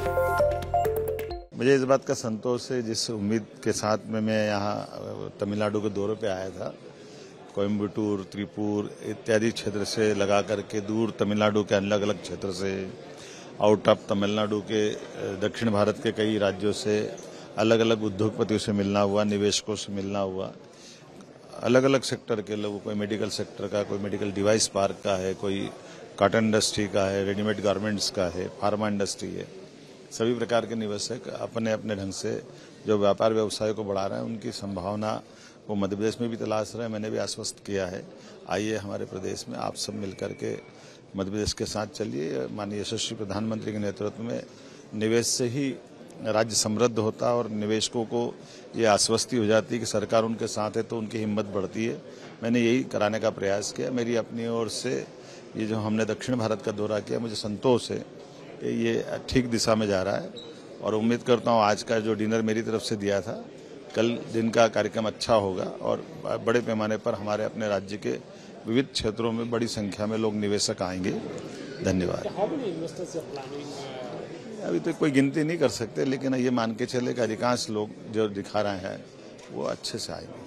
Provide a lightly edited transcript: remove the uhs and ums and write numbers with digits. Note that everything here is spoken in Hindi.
मुझे इस बात का संतोष है, जिस उम्मीद के साथ में मैं यहाँ तमिलनाडु के दौरे पे आया था, कोयम्बटूर, त्रिपुर इत्यादि क्षेत्र से लगा करके दूर तमिलनाडु के अलग अलग क्षेत्र से, आउट ऑफ तमिलनाडु के दक्षिण भारत के कई राज्यों से अलग अलग उद्योगपतियों से मिलना हुआ, निवेशकों से मिलना हुआ, अलग अलग सेक्टर के लोगों, कोई मेडिकल सेक्टर का, कोई मेडिकल डिवाइस पार्क का है, कोई कॉटन इंडस्ट्री का है, रेडीमेड गारमेंट्स का है, फार्मा इंडस्ट्री है। सभी प्रकार के निवेशक अपने अपने ढंग से जो व्यापार व्यवसाय को बढ़ा रहे हैं, उनकी संभावना वो मध्य प्रदेश में भी तलाश रहे हैं। मैंने भी आश्वस्त किया है, आइए हमारे प्रदेश में आप सब मिलकर के मध्य प्रदेश के साथ चलिए। माननीय यशस्वी प्रधानमंत्री के नेतृत्व में निवेश से ही राज्य समृद्ध होता है और निवेशकों को ये आश्वस्ति हो जाती है कि सरकार उनके साथ है, तो उनकी हिम्मत बढ़ती है। मैंने यही कराने का प्रयास किया। मेरी अपनी ओर से ये जो हमने दक्षिण भारत का दौरा किया, मुझे संतोष है कि ये ठीक दिशा में जा रहा है और उम्मीद करता हूँ आज का जो डिनर मेरी तरफ से दिया था, कल दिन का कार्यक्रम अच्छा होगा और बड़े पैमाने पर हमारे अपने राज्य के विविध क्षेत्रों में बड़ी संख्या में लोग निवेशक आएंगे। धन्यवाद। अभी तो कोई गिनती नहीं कर सकते, लेकिन ये मान के चले कि अधिकांश लोग जो दिखा रहे हैं वो अच्छे से आएंगे।